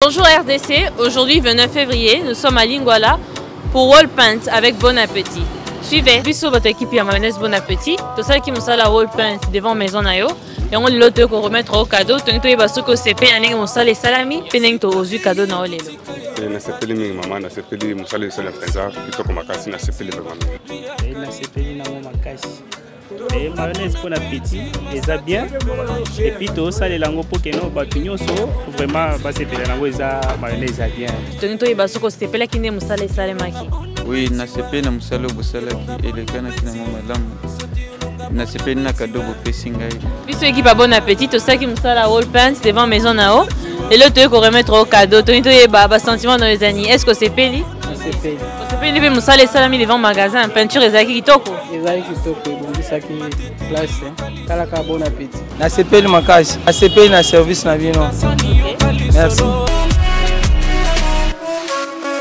Bonjour RDC, aujourd'hui 29 février, nous sommes à Lingwala pour Wall Paint avec Bon Appétit. Suivez, sur votre équipe à mayonnaise Bon Appétit, tout ça qui me sert la Wall Paint devant maison nayo. Et on l'autre qu'on remettre au cadeau, tu as parce que c'est pas un moussa les salami, peneng to ozu cadeau na olelo. Na sepeli mingi mama na sepeli moussa les salami penza, kitoko makasi na sepeli vraiment. Na sepeli na mo makasi. Et mayonnaise Bon Appétit, et ça bien. Et puis tout ça les langues pour que nous battions vraiment passer per la langue ça mayonnaise bien. Tu as parce que c'est pas la qui ne moussa les salami. Oui, na sepeli na moussa le busala qui elegana qui na mo madame. Na sepeli na cadeau pour pesinga. Puis ceux qui pas Bon Appétit, tout ça qui me sert la Wall Paint devant maison nao. Et l'autre qu'on remettre au cadeau, tu as sentiment dans les années. Est-ce que c'est peli? C'est peli. C'est peli mais moussa les salami devant magasin, peinture et zaki kitoko. Ezali kitoko, bon ça qui place. Kala ka Bon Appétit. Na sepeli makasi, na sepeli na service na bino. Merci.